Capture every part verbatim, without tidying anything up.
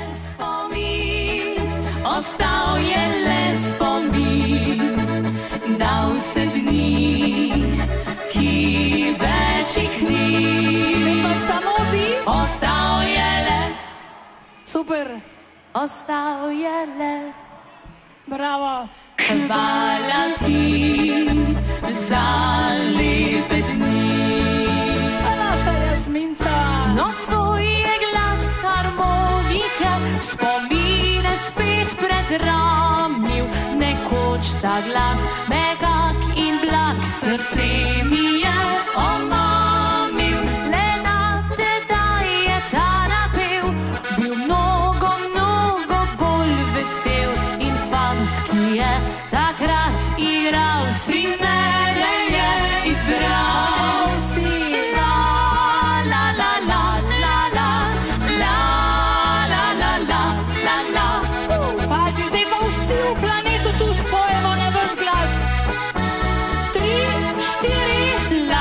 spomin, ostal je le spomin na vse dni, ki več jih ni. Pa samo vi? Ostal je le, Super. ostal je le. Bravo. Hvala ti za lepe dni. A naša Jasminca. Nocoj je glas harmonike, spomine spet predramil. Nekoč ta glas megak in blag, srce mi je omamil. Le na tedaj je ta napev bil mnogo, mnogo bolj vesel. In fant, ki je takrat igral, si mene je izbral. Si la, la, la, la, la, la, la, la, la, la, la, la. Pazi, zdaj pa vsi v planetu tu špojemo na ves glas. Tri, štiri. La,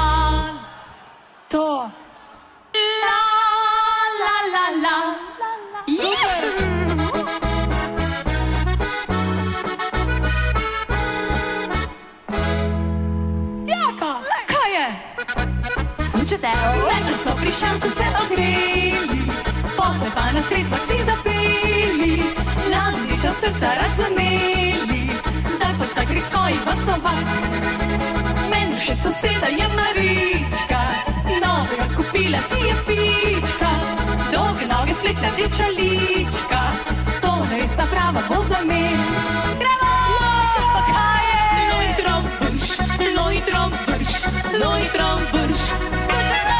To. la, la, la, la, la, la. Super. Jaka. Kaj je? Sunčete, najprej smo pri šanku se ogreli, potem pa na sred vasi zapeli, ladniča srca razumeli, zdaj pa sta gre svojih vasovat. Meni všeč soseda je Marička, novega kupila si je fička, dolge noge, fletna rdeča lička, to neresna prava bo za me. Gremo! Kaj je? Lojtrom brš, lojtrom brš, lojtrom brš, Sunčete!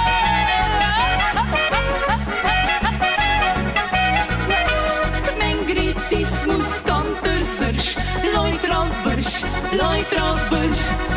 Men gre tismus konter srš, lojtrom brš, lojtrom brš.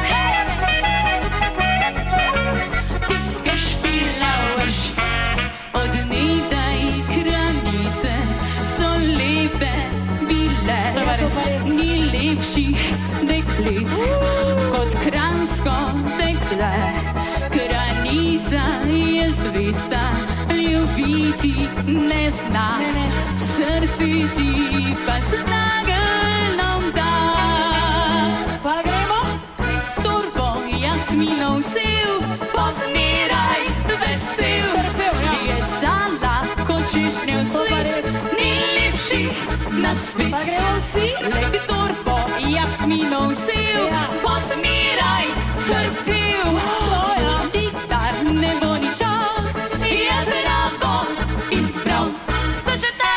Tiske špila vrš, od nedaj kranice so lepe bile. Ni lepših deklic kot kranjsko dekle. Kranica je zvesta, ljubiti ne zna, srce ti pa z nageljnom da. Pa gremo? Turbo Jasminov sev, pozmeraj vesel. Je sala kot češnjev cvet, ni lepših na svet. Pa gremo vsi? Le kdor bo Jasminov sev, pozmeraj vesel. Diktar ne bo ničal, je bravo izbral. Sunčete!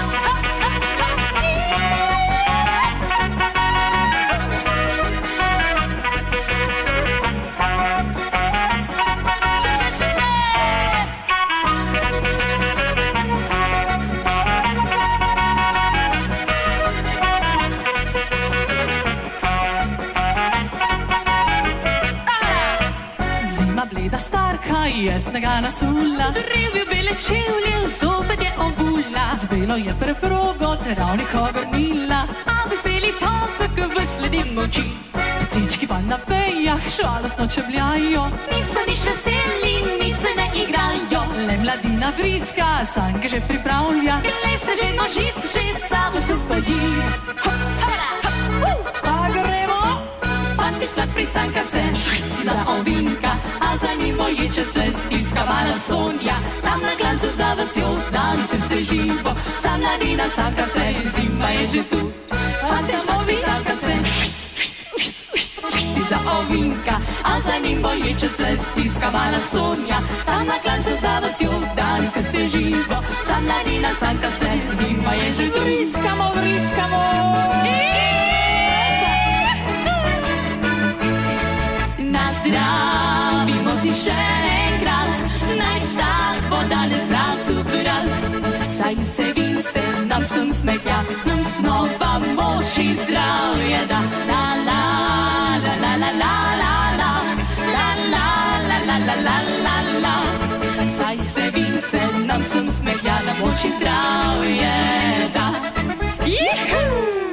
Bleda starka je snega nasula, drevi bele čevlje, zopet je obula. Z belo je preprogo teravnika obrnila, a veseli pacek v sledi moči. Ptički pa na vejah žalostno čebljajo, niso nič veseli, niso ne igrajo. Le mladina vriska, sanke že pripravlja, glej se že možic, že sabo se stoji. Pa gremo? Fantičat prisanka se za ovinka, a za njim boječe se stiska mala Sonja. Tam na glancu za vasjo, dan se se živo, sam mladina sanka se, zima je že tu. Fantičat prisanka se za ovinka, a za njim boječe se stiska mala Sonja. Tam na glancu za vasjo, dan se se živo, sam mladina sanka se, zima je že tu. Vriskamo, vriskamo. Nazdravimo si še enkrat, naj vsak bo danes bratcu brat. Saj se vince nam sem smehlja, nam znova moč in zdravje da. La la la la la la la la, la la la la la la la la. Saj se vince nam sem smehlja, nam moč in zdravje da. Juhu!